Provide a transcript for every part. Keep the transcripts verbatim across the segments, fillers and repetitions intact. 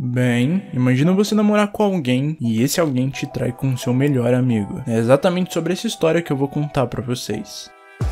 Bem, imagina você namorar com alguém e esse alguém te trai com seu melhor amigo. É exatamente sobre essa história que eu vou contar pra vocês.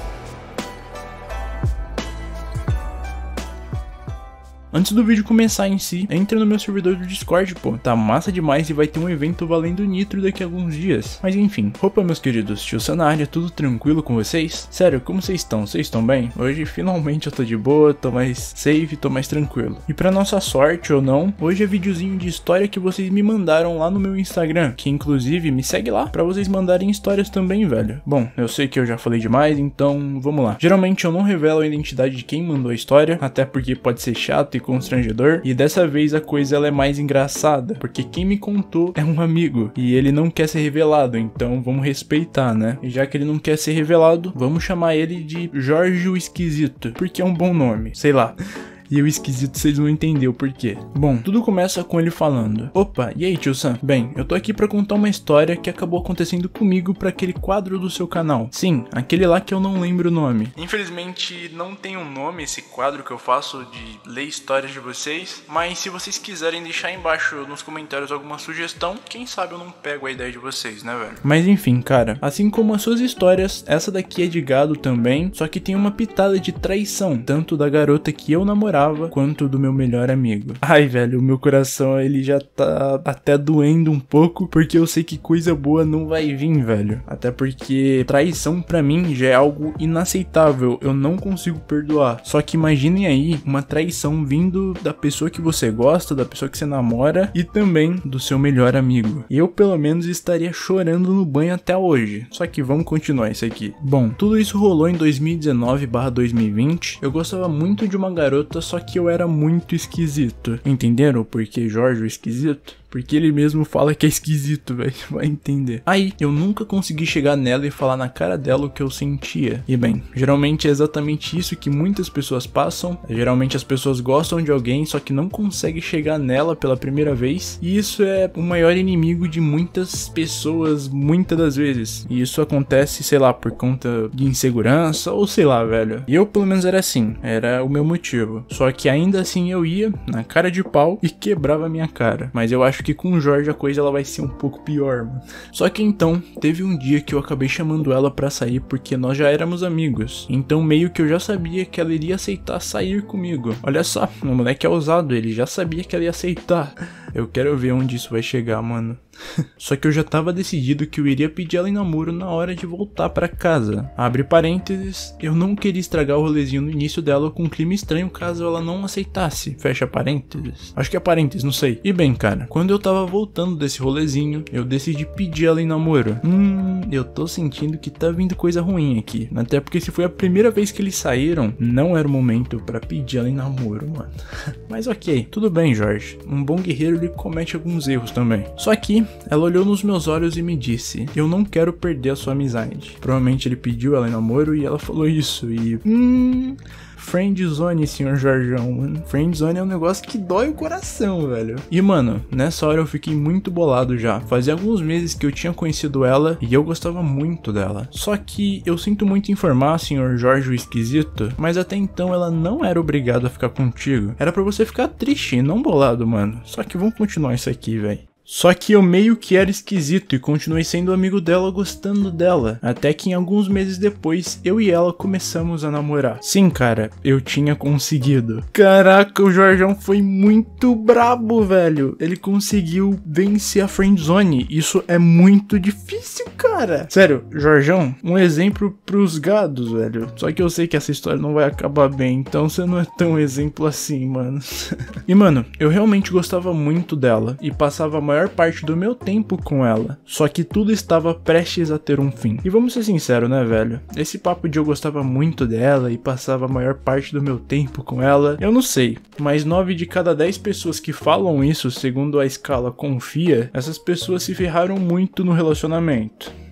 Antes do vídeo começar em si, entra no meu servidor do Discord, pô. Tá massa demais e vai ter um evento valendo Nitro daqui a alguns dias. Mas enfim, opa meus queridos, tio Sanária, tudo tranquilo com vocês? Sério, como vocês estão? Vocês estão bem? Hoje finalmente eu tô de boa, tô mais safe, tô mais tranquilo. E pra nossa sorte ou não, hoje é videozinho de história que vocês me mandaram lá no meu Instagram, que inclusive me segue lá pra vocês mandarem histórias também, velho. Bom, eu sei que eu já falei demais, então vamos lá. Geralmente eu não revelo a identidade de quem mandou a história, até porque pode ser chato e constrangedor, e dessa vez a coisa ela é mais engraçada, porque quem me contou é um amigo, e ele não quer ser revelado, então vamos respeitar, né? E já que ele não quer ser revelado, vamos chamar ele de Jorge o Esquisito, porque é um bom nome, sei lá. E o esquisito vocês vão entender o porquê. Bom, tudo começa com ele falando: opa, e aí tio Sam? Bem, eu tô aqui pra contar uma história que acabou acontecendo comigo pra aquele quadro do seu canal. Sim, aquele lá que eu não lembro o nome. Infelizmente não tem um nome esse quadro que eu faço de ler histórias de vocês, mas se vocês quiserem deixar aí embaixo nos comentários alguma sugestão, quem sabe eu não pego a ideia de vocês, né velho? Mas enfim, cara, assim como as suas histórias, essa daqui é de gado também, só que tem uma pitada de traição, tanto da garota que eu namorava quanto do meu melhor amigo. Ai, velho, o meu coração ele já tá até doendo um pouco, porque eu sei que coisa boa não vai vir, velho. Até porque traição pra mim já é algo inaceitável, eu não consigo perdoar. Só que imaginem aí uma traição vindo da pessoa que você gosta, da pessoa que você namora e também do seu melhor amigo. Eu pelo menos estaria chorando no banho até hoje. Só que vamos continuar isso aqui. Bom, tudo isso rolou em dois mil e dezenove barra dois mil e vinte. Eu gostava muito de uma garota, só que eu era muito esquisito. Entenderam o porquê Jorge o Esquisito? Porque ele mesmo fala que é esquisito, velho. Vai entender. Aí, eu nunca consegui chegar nela e falar na cara dela o que eu sentia. E bem, geralmente é exatamente isso que muitas pessoas passam. Geralmente as pessoas gostam de alguém, só que não conseguem chegar nela pela primeira vez. E isso é o maior inimigo de muitas pessoas, muitas das vezes. E isso acontece, sei lá, por conta de insegurança, ou sei lá, velho. E eu, pelo menos, era assim. Era o meu motivo. Só que ainda assim eu ia na cara de pau e quebrava a minha cara. Mas eu acho que com o Jorge a coisa ela vai ser um pouco pior, mano. Só que então, teve um dia que eu acabei chamando ela pra sair porque nós já éramos amigos. Então meio que eu já sabia que ela iria aceitar sair comigo. Olha só, o moleque é ousado, ele já sabia que ela ia aceitar. Eu quero ver onde isso vai chegar, mano. Só que eu já tava decidido que eu iria pedir ela em namoro na hora de voltar pra casa. Abre parênteses, eu não queria estragar o rolezinho no início dela com um clima estranho caso ela não aceitasse. Fecha parênteses. Acho que é parênteses, não sei. E bem, cara, quando eu tava voltando desse rolezinho, eu decidi pedir ela em namoro. Hum, eu tô sentindo que tá vindo coisa ruim aqui. Até porque se foi a primeira vez que eles saíram, não era o momento pra pedir ela em namoro, mano. Mas ok, tudo bem, Jorge. Um bom guerreiro, ele comete alguns erros também. Só que ela olhou nos meus olhos e me disse: eu não quero perder a sua amizade. Provavelmente ele pediu ela em namoro e ela falou isso e... Hum... Friendzone, senhor Jorjão, mano. Friendzone é um negócio que dói o coração, velho. E, mano, nessa hora eu fiquei muito bolado já. Fazia alguns meses que eu tinha conhecido ela e eu gostava muito dela. Só que eu sinto muito informar, senhor Jorge o Esquisito, mas até então ela não era obrigada a ficar contigo. Era pra você ficar triste e não bolado, mano. Só que vamos continuar isso aqui, velho. Só que eu meio que era esquisito e continuei sendo amigo dela, gostando dela. Até que em alguns meses depois, eu e ela começamos a namorar. Sim, cara, eu tinha conseguido. Caraca, o Jorjão foi muito brabo, velho. Ele conseguiu vencer a friendzone. Isso é muito difícil, cara. Sério, Jorjão, um exemplo pros gados, velho. Só que eu sei que essa história não vai acabar bem, então você não é tão exemplo assim, mano. E, mano, eu realmente gostava muito dela e passava a maior parte do meu tempo com ela, só que tudo estava prestes a ter um fim. E vamos ser sinceros, né, velho? Esse papo de eu gostava muito dela e passava a maior parte do meu tempo com ela, eu não sei, mas nove de cada dez pessoas que falam isso, segundo a escala Confia, essas pessoas se ferraram muito no relacionamento.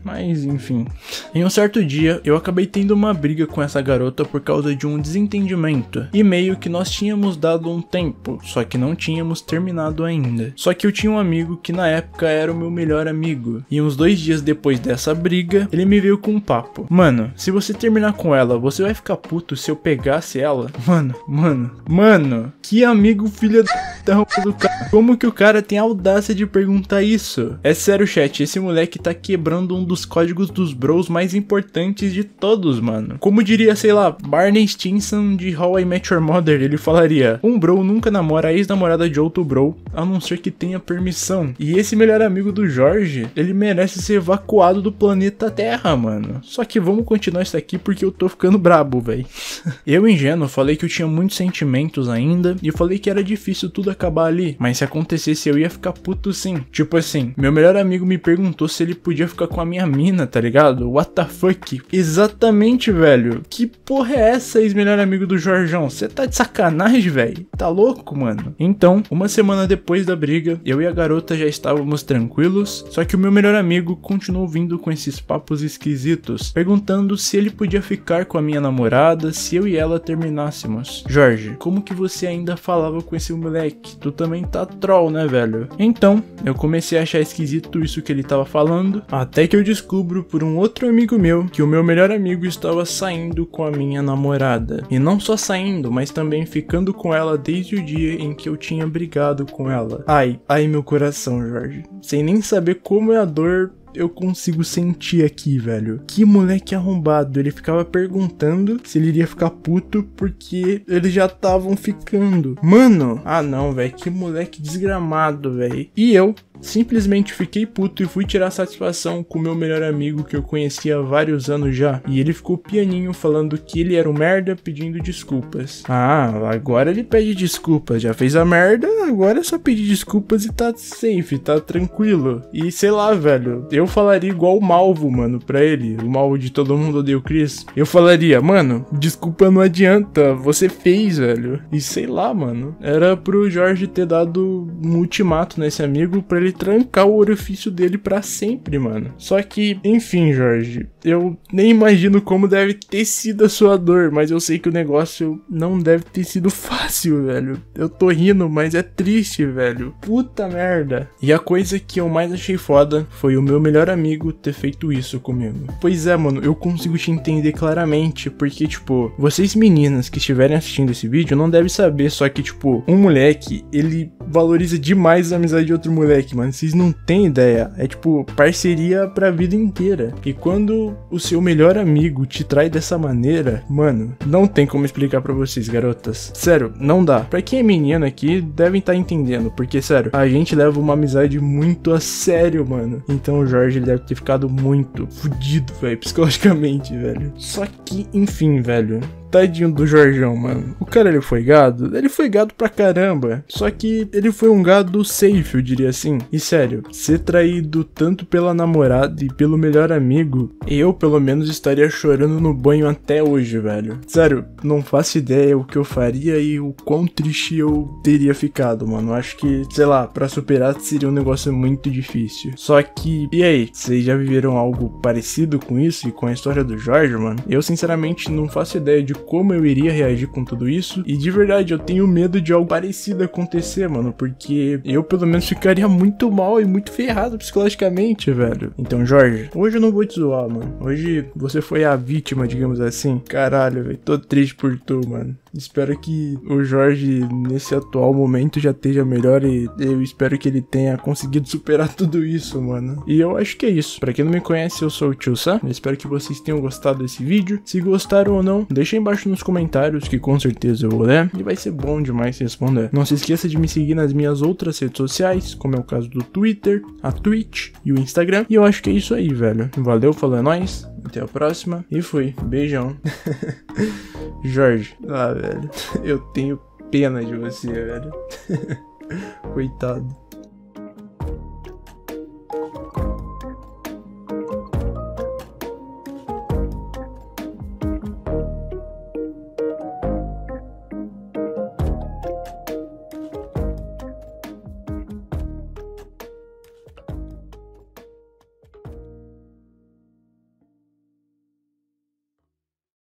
Mas enfim. Em um certo dia, eu acabei tendo uma briga com essa garota por causa de um desentendimento. E meio que nós tínhamos dado um tempo, só que não tínhamos terminado ainda. Só que eu tinha um amigo que na época era o meu melhor amigo. E uns dois dias depois dessa briga, ele me veio com um papo. Mano, se você terminar com ela, você vai ficar puto se eu pegasse ela? Mano, mano, mano, que amigo filha da roupa do cara. Como que o cara tem a audácia de perguntar isso? É sério, chat, esse moleque tá quebrando um dos códigos dos bros mais importantes de todos, mano. Como diria, sei lá, Barney Stinson de How I Met Your Mother, ele falaria: um bro nunca namora a ex-namorada de outro bro, a não ser que tenha permissão. E esse melhor amigo do Jorge, ele merece ser evacuado do planeta Terra, mano. Só que vamos continuar isso aqui porque eu tô ficando brabo, velho. Eu, ingênuo, falei que eu tinha muitos sentimentos ainda e falei que era difícil tudo acabar ali, mas se acontecesse eu ia ficar puto sim. Tipo assim, meu melhor amigo me perguntou se ele podia ficar com a minha mina, tá ligado? What the fuck? Exatamente, velho. Que porra é essa, ex-melhor amigo do Jorjão? Você tá de sacanagem, velho? Tá louco, mano? Então, uma semana depois da briga, eu e a garota já estávamos tranquilos, só que o meu melhor amigo continuou vindo com esses papos esquisitos, perguntando se ele podia ficar com a minha namorada se eu e ela terminássemos. Jorge, como que você ainda falava com esse moleque? Tu também tá troll, né, velho? Então, eu comecei a achar esquisito isso que ele tava falando, até que eu descubro por um outro amigo meu que o meu melhor amigo estava saindo com a minha namorada. E não só saindo, mas também ficando com ela desde o dia em que eu tinha brigado com ela. Ai, ai meu coração, Jorge. Sem nem saber como é a dor eu consigo sentir aqui, velho. Que moleque arrombado. Ele ficava perguntando se ele iria ficar puto porque eles já estavam ficando. Mano, ah não, velho. Que moleque desgramado, velho. E eu simplesmente fiquei puto e fui tirar satisfação com o meu melhor amigo que eu conhecia há vários anos já. E ele ficou pianinho falando que ele era um merda pedindo desculpas. Ah, agora ele pede desculpas. Já fez a merda, agora é só pedir desculpas e tá safe, tá tranquilo. E sei lá, velho, eu falaria igual o Malvo, mano, pra ele. O Malvo de Todo Mundo Odeia o Chris. Eu falaria, mano, desculpa não adianta, você fez, velho. E sei lá, mano, era pro Jorge ter dado um ultimato nesse amigo pra ele trancar o orifício dele pra sempre, mano. Só que, enfim, Jorge, eu nem imagino como deve ter sido a sua dor, mas eu sei que o negócio não deve ter sido fácil, velho. Eu tô rindo, mas é triste, velho. Puta merda. E a coisa que eu mais achei foda foi o meu melhor amigo ter feito isso comigo. Pois é, mano, eu consigo te entender claramente, porque, tipo, vocês meninas que estiverem assistindo esse vídeo não devem saber, só que, tipo, um moleque, ele valoriza demais a amizade de outro moleque, mano. Vocês não têm ideia. É tipo parceria pra vida inteira. E quando o seu melhor amigo te trai dessa maneira, mano, não tem como explicar pra vocês, garotas. Sério, não dá. Pra quem é menina aqui, devem estar entendendo. Porque, sério, a gente leva uma amizade muito a sério, mano. Então o Jorge deve ter ficado muito fudido, velho, psicologicamente, velho. Só que, enfim, velho, tadinho do Jorjão, mano. O cara, ele foi gado? Ele foi gado pra caramba. Só que ele foi um gado safe, eu diria assim. E sério, ser traído tanto pela namorada e pelo melhor amigo, eu pelo menos estaria chorando no banho até hoje, velho. Sério, não faço ideia o que eu faria e o quão triste eu teria ficado, mano. Acho que, sei lá, pra superar seria um negócio muito difícil. Só que, e aí? Vocês já viveram algo parecido com isso e com a história do Jorge, mano? Eu sinceramente não faço ideia de como eu iria reagir com tudo isso. E de verdade, eu tenho medo de algo parecido acontecer, mano. Porque eu pelo menos ficaria muito mal e muito ferrado psicologicamente, velho. Então, Jorge, hoje eu não vou te zoar, mano. Hoje você foi a vítima, digamos assim. Caralho, velho. Tô triste por tu, mano. Espero que o Jorge, nesse atual momento, já esteja melhor e eu espero que ele tenha conseguido superar tudo isso, mano. E eu acho que é isso. Pra quem não me conhece, eu sou o Tio Sam. Eu espero que vocês tenham gostado desse vídeo. Se gostaram ou não, deixa aí embaixo nos comentários que com certeza eu vou ler e vai ser bom demais responder. Não se esqueça de me seguir nas minhas outras redes sociais, como é o caso do Twitter, a Twitch e o Instagram. E eu acho que é isso aí, velho. Valeu, falou, é nóis. Até a próxima e fui. Beijão. Jorge, ah, velho, eu tenho pena de você, velho. Coitado.